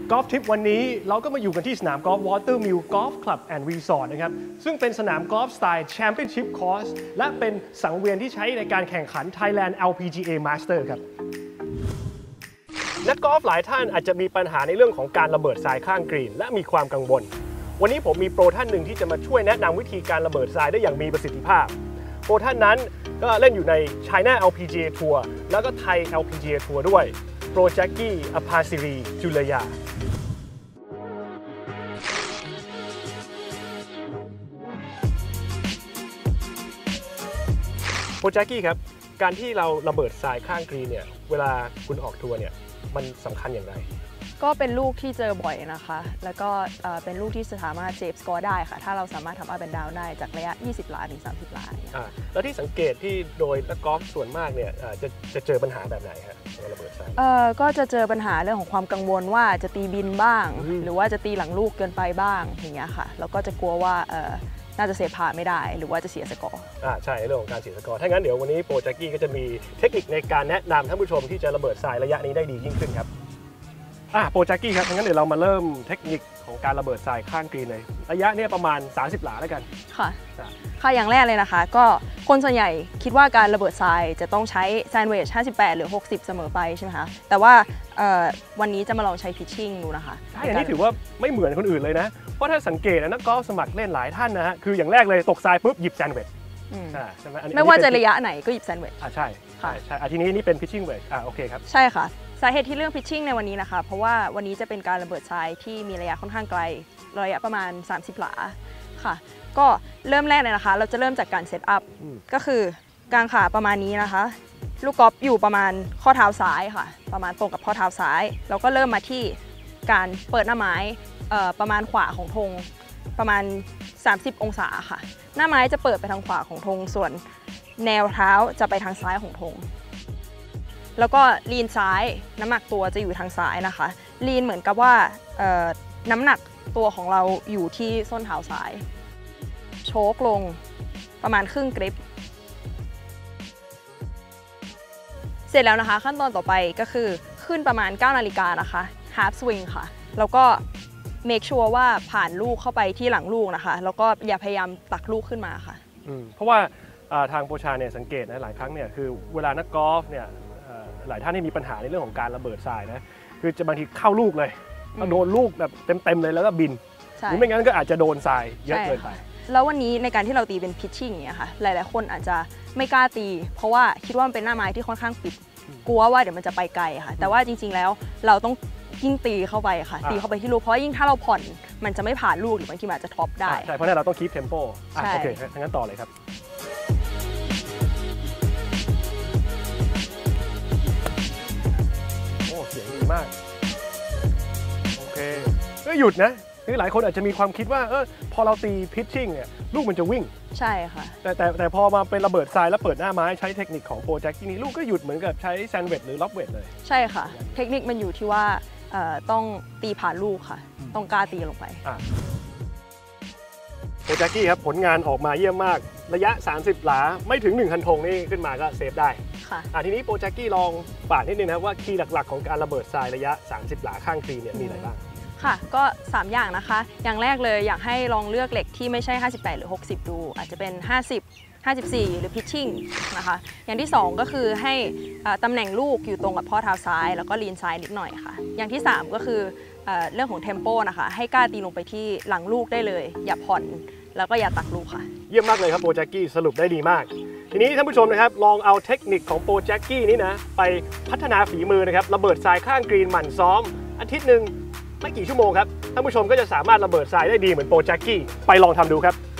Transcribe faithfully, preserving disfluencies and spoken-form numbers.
กอล์ฟทริปวันนี้เราก็มาอยู่กันที่สนามกอล์ฟ Watermill Golf Club and Resort นะครับซึ่งเป็นสนามกอล์ฟสไตล์ Championship Course และเป็นสังเวียนที่ใช้ในการแข่งขัน Thailand แอล พี จี เอ Master ครับนักกอล์ฟหลายท่านอาจจะมีปัญหาในเรื่องของการระเบิดทรายข้างกรีนและมีความกังวลวันนี้ผมมีโปรท่านหนึ่งที่จะมาช่วยแนะนำวิธีการระเบิดทรายได้อย่างมีประสิทธิภาพโปรท่านนั้นก็เล่นอยู่ใน China แอล พี จี เอ ทัวร์แล้วก็ไทย แอล พี จี เอ ทัวร์ด้วยโปรแจ็คกี้อภาสิรีจุลยาโปรแจ็คกี้ครับการที่เราระเบิดทรายข้างกรีนเนี่ยเวลาคุณออกทัวร์เนี่ยมันสำคัญอย่างไรก็เป็นลูกที่เจอบ่อยนะคะแล้วก็เป็นลูกที่สามารถเซฟสกอร์ได้ค่ะถ้าเราสามารถทำอัพแอนด์ดาวน์ได้จากระยะยี่สิบหลาถึงสามสิบหลาอ่าแล้วที่สังเกตที่โดยนักกอล์ฟส่วนมากเนี่ยจะจะเจอปัญหาแบบไหนฮะระเบิดทรายเอ่อก็จะเจอปัญหาเรื่องของความกังวลว่าจะตีบินบ้างหรือว่าจะตีหลังลูกเกินไปบ้างอย่างเงี้ยค่ะแล้วก็จะกลัวว่าเอ่อน่าจะเซฟพาไม่ได้หรือว่าจะเสียสกอร์อ่าใช่เรื่องของการเสียสกอร์ถ้างั้นเดี๋ยววันนี้โปรแจ็คกี้ก็จะมีเทคนิคในการแนะนำท่านผู้ชมที่จะระเบิดทรายระยะนี้ได้ดียิ่งขึ้นครับอ่ะโปรแจ็คกี้ครับงั้นเดี๋ยวเรามาเริ่มเทคนิคของการระเบิดทรายข้างกรีนเลยระยะเนี่ยประมาณสามสิบหลาแล้วกันค่ะค่ะอย่างแรกเลยนะคะก็คนส่วนใหญ่คิดว่าการระเบิดทรายจะต้องใช้แซนด์วิชห้าสิบแปดหรือหกสิบเสมอไปใช่ไหมคะแต่ว่าวันนี้จะมาลองใช้พิชชิ่งดูนะคะอันนี้ถือว่าไม่เหมือนคนอื่นเลยนะเพราะถ้าสังเกตนะนักกอล์ฟสมัครเล่นหลายท่านนะฮะคืออย่างแรกเลยตกทรายปุ๊บหยิบแซนด์วิชไม่ว่าจะระยะไหนก็หยิบแซนด์วิชอ่าใช่ค่ะใช่ทีนี้นี่เป็นพิชชิ่งเวชอ่าโอเคครับใช่ค่ะสาเหตุที่เรื่องพิชชิ่งในวันนี้นะคะเพราะว่าวันนี้จะเป็นการระเบิดทรายที่มีระยะค่อนข้างไกลระยะประมาณสามสิบหลาค่ะก็เริ่มแรกเลยนะคะเราจะเริ่มจากการเซตอัพก็คือกางขาประมาณนี้นะคะลูกกอล์ฟอยู่ประมาณข้อเท้าซ้ายค่ะประมาณตรงกับข้อเท้าซ้ายเราก็เริ่มมาที่การเปิดหน้าไม้ประมาณขวาของธงประมาณสามสิบองศาค่ะหน้าไม้จะเปิดไปทางขวาของธงส่วนแนวเท้าจะไปทางซ้ายของธงแล้วก็ลีนซ้ายน้ำหนักตัวจะอยู่ทางซ้ายนะคะลีนเหมือนกับว่าน้ำหนักตัวของเราอยู่ที่ส้นเท้าซ้ายโชกลงประมาณครึ่งกริปเสร็จแล้วนะคะขั้นตอนต่อไปก็คือขึ้นประมาณเก้านาฬิกานะคะ half swing ค่ะแล้วก็ make sure ว่าผ่านลูกเข้าไปที่หลังลูกนะคะแล้วก็อย่าพยายามตักลูกขึ้นมาค่ะเพราะว่าทางโปรชาเนี่ยสังเกตนะหลายครั้งเนี่ยคือเวลานักกอล์ฟเนี่ยหลายท่านที่มีปัญหาในเรื่องของการระเบิดทรายนะคือจะบางทีเข้าลูกเลยโดนลูกแบบเต็มๆเลยแล้วก็บินหรือไม่งั้นก็อาจจะโดนทรายเยอะเกินไปแล้ววันนี้ในการที่เราตีเป็นพิชชิ่งเนี่ยค่ะหลายๆคนอาจจะไม่กล้าตีเพราะว่าคิดว่ามันเป็นหน้าไม้ที่ค่อนข้างปิดกลัวว่าเดี๋ยวมันจะไปไกลค่ะแต่ว่าจริงๆแล้วเราต้องยิ่งตีเข้าไปค่ะตีเข้าไปที่ลูกเพราะยิ่งถ้าเราผ่อนมันจะไม่ผ่านลูกหรือบางทีมันอาจจะท็อปได้ใช่เพราะนั้นเราต้องคีปเทมโปโอเคงั้นต่อเลยครับเสียงดีมากโอเคก็หยุดนะคือหลายคนอาจจะมีความคิดว่าเออพอเราตีพิชชิ่งเนี่ยลูกมันจะวิ่งใช่ค่ะแต่แต่แต่พอมาเป็นระเบิดทรายแล้วเปิดหน้าไม้ใช้เทคนิคของโปรแจ็คที่นี้ลูกก็หยุดเหมือนกับใช้แซนด์วิชหรือล็อบเวทเลยใช่ค่ะเทคนิคมันอยู่ที่ว่าต้องตีผ่านลูกค่ะต้องกล้าตีลงไปโปรแจ็คกี้ครับผลงานออกมาเยี่ยมมากระยะสามสิบหลาไม่ถึงหนึ่งคันธงนี่ขึ้นมาก็เซฟได้ค่ะทีนี้โปรแจ็คกี้ลองฝากนิดนึงนะว่าคีย์หลักๆของการระเบิดทรายระยะสามสิบหลาข้างกรีนเนี่ยมีอะไรบ้างค่ะก็สามอย่างนะคะอย่างแรกเลยอยากให้ลองเลือกเหล็กที่ไม่ใช่ห้าสิบแปดหรือหกสิบดูอาจจะเป็นห้าสิบ ห้าสิบสี่หรือพิชชิ่งนะคะอย่างที่สองก็คือให้ตำแหน่งลูกอยู่ตรงกับข้อเท้าซ้ายแล้วก็ลีนซ้ายนิดหน่อยค่ะอย่างที่สามก็คือเรื่องของเทมโปนะคะให้กล้าตีลงไปที่หลังลูกได้เลยอย่าผ่อนแล้วก็อย่าตักลูกค่ะเยี่ยมมากเลยครับโปรแจ็คกี้สรุปได้ดีมากทีนี้ท่านผู้ชมนะครับลองเอาเทคนิคของโปรแจ็คกี้นี้นะไปพัฒนาฝีมือนะครับระเบิดทรายข้างกรีนหมั่นซ้อมอาทิตย์หนึ่งไม่กี่ชั่วโมงครับท่านผู้ชมก็จะสามารถระเบิดทรายได้ดีเหมือนโปรแจ็คกี้ไปลองทำดูครับ